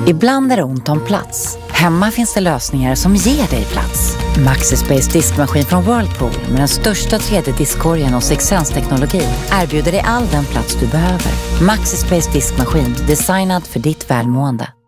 Ibland är det ont om plats. Hemma finns det lösningar som ger dig plats. Maxispace diskmaskin från Whirlpool med den största 3D-diskkorgen och 6-sens-teknologi erbjuder dig all den plats du behöver. Maxispace diskmaskin, designad för ditt välmående.